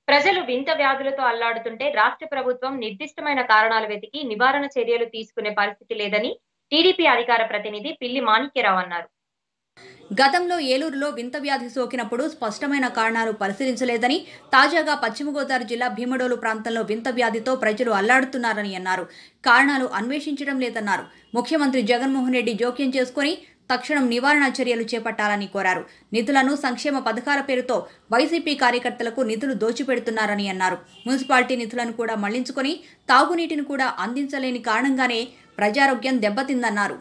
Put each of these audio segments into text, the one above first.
ప్రజలు వింత వ్యాధులతో అల్లాడుతుంటే రాష్ట్ర ప్రభుత్వం నిర్దిష్టమైన కారణాలు వెతికి నివారణ చర్యలు తీసుకునే పరిస్థితి లేదని టీడీపీ అధికార ప్రతినిధి పిల్లి మాణిక్యరావు అన్నారు. గతంలో ఏలూరులో వింత వ్యాధి సోకినప్పుడు స్పష్టమైన కారణాలు పరిశీలించలేదని, తాజాగా పశ్చిమ గోదావరి జిల్లా భీమడోలు ప్రాంతంలో వింత వ్యాధితో ప్రజలు అల్లాడుతున్నారని అన్నారు. కారణాలు అన్వేషించడం లేదన్నారు. ముఖ్యమంత్రి జగన్మోహన్ రెడ్డి జోక్యం చేసుకుని తక్షణం నివారణ చర్యలు చేపట్టాలని కోరారు. నిధులను సంక్షేమ పథకాల పేరుతో వైసీపీ కార్యకర్తలకు నిధులు దోచిపెడుతున్నారని అన్నారు. మున్సిపాలిటీ నిధులను కూడా మళ్లించుకొని తాగునీటిని కూడా అందించలేని కారణంగానే ప్రజారోగ్యం దెబ్బతిందన్నారు.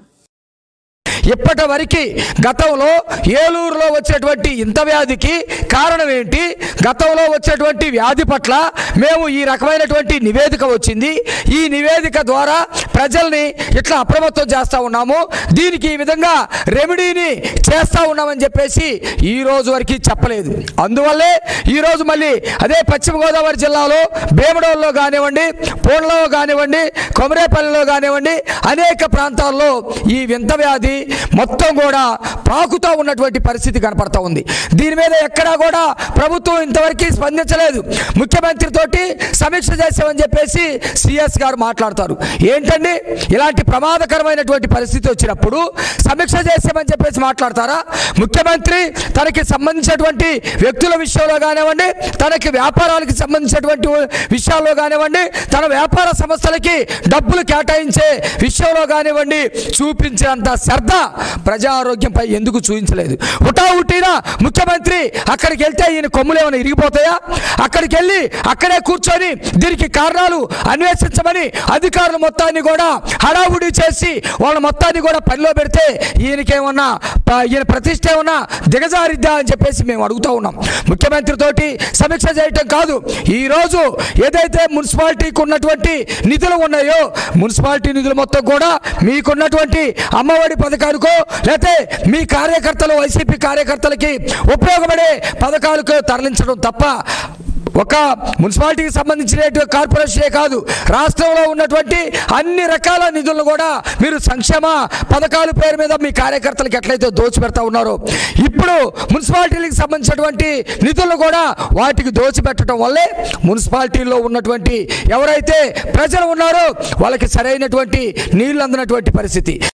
ఇప్పటి వరకు గతంలో ఏలూరులో వచ్చేటువంటి ఇంత వ్యాధికి కారణం ఏంటి, గతంలో వచ్చేటువంటి వ్యాధి పట్ల మేము ఈ రకమైనటువంటి నివేదిక వచ్చింది, ఈ నివేదిక ద్వారా ప్రజల్ని ఇట్లా అప్రమత్తం చేస్తూ ఉన్నాము, దీనికి ఈ విధంగా రెమెడీని చేస్తూ ఉన్నామని చెప్పేసి ఈ రోజు వరకు చెప్పలేదు. అందువల్లే ఈరోజు మళ్ళీ అదే పశ్చిమ గోదావరి జిల్లాలో భీమడోల్లో కానివ్వండి, పూర్ణలో కానివ్వండి, కొమరేపల్లిలో కానివ్వండి, అనేక ప్రాంతాల్లో ఈ వింత వ్యాధి మొత్తం కూడా పాకుతూ ఉన్నటువంటి పరిస్థితి కనపడతా ఉంది. దీని మీద ఎక్కడా కూడా ప్రభుత్వం ఇంతవరకు స్పందించలేదు. ముఖ్యమంత్రి తోటి సమీక్ష చేసామని చెప్పేసి సిఎస్ గారు మాట్లాడతారు. ఏంటండి ఇలాంటి ప్రమాదకరమైనటువంటి పరిస్థితి వచ్చినప్పుడు సమీక్ష చేసామని చెప్పేసి మాట్లాడతారా? ముఖ్యమంత్రి తనకి సంబంధించినటువంటి వ్యక్తుల విషయంలో కానివ్వండి, తనకి వ్యాపారాలకు సంబంధించినటువంటి విషయాల్లో కానివ్వండి, తన వ్యాపార సంస్థలకి డబ్బులు కేటాయించే విషయంలో కానివ్వండి చూపించేంత శ్రద్ధ ప్రజారోగ్యంపై ఎందుకు చూపించలేదు? ఉటావుటీనా ముఖ్యమంత్రి అక్కడికి వెళ్తే ఈయన కొమ్ములు ఏమైనా ఇరిగిపోతాయా? అక్కడికి వెళ్ళి అక్కడే కూర్చొని దీనికి కారణాలు అన్వేషించమని అధికారులు మొత్తాన్ని కూడా హడావుడి చేసి వాళ్ళ మొత్తాన్ని కూడా పనిలో పెడితే ఈయనకేమన్నా ఈయన ప్రతిష్ట ఏమన్నా దిగజారిద్దా అని చెప్పేసి మేము అడుగుతూ ఉన్నాం. ముఖ్యమంత్రితోటి సమీక్ష చేయటం కాదు, ఈరోజు ఏదైతే మున్సిపాలిటీకి ఉన్నటువంటి నిధులు ఉన్నాయో మున్సిపాలిటీ నిధులు మొత్తం కూడా మీకున్నటువంటి అమ్మఒడి పథకానికో లేకపోతే మీ కార్యకర్తలు వైసీపీ కార్యకర్తలకి ఉపయోగపడే పథకాలకు తరలించడం తప్ప ఒక మున్సిపాలిటీకి సంబంధించిన కార్పొరేషనే కాదు, రాష్ట్రంలో ఉన్నటువంటి అన్ని రకాల నిధులను కూడా మీరు సంక్షేమ పథకాల పేరు మీద మీ కార్యకర్తలకు ఎట్లయితే దోచిపెడతా ఉన్నారో ఇప్పుడు మున్సిపాలిటీలకు సంబంధించినటువంటి నిధులను కూడా వాటికి దోచిపెట్టడం వల్లే మున్సిపాలిటీల్లో ఉన్నటువంటి ఎవరైతే ప్రజలు ఉన్నారో వాళ్ళకి సరైనటువంటి నీళ్లు అందనటువంటి పరిస్థితి.